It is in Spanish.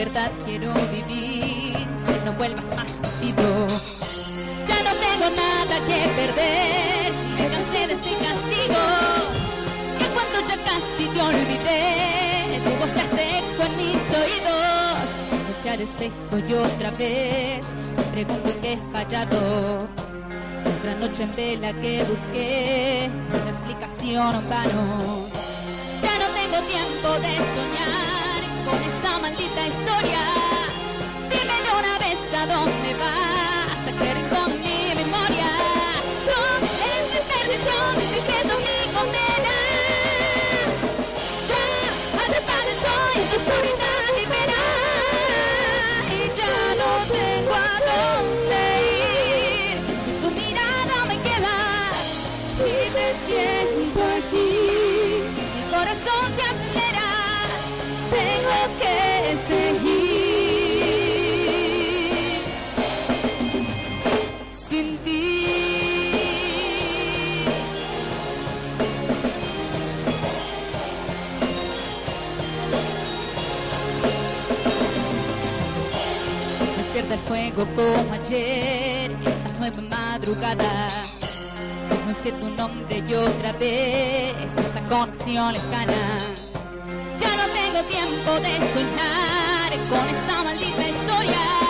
verdad quiero vivir, ya no vuelvas más, te pido. Ya no tengo nada que perder, me cansé de este castigo. Y cuando ya casi te olvidé, tu voz se hace eco en mis oídos. Desde al espejo y otra vez me pregunto en qué he fallado. Otra noche en vela que busqué una explicación en vano. Ya no tengo tiempo de soñar con esa maldita historia. Dime de una vez a dónde vas, a qué rincón de mi memoria. Tú eres mi perdición, mi secreto, mi condena. Ya atrapada estoy en tu oscuridad y pena, y ya no tengo a dónde ir. Si tu mirada me quema y te siento aquí, mi corazón se acelera, tengo que seguir sin ti. Despierta el fuego como ayer, esta nueva madrugada. No sé tu nombre y otra vez esa conexión lejana. Ya no tengo tiempo de soñar con esa maldita historia.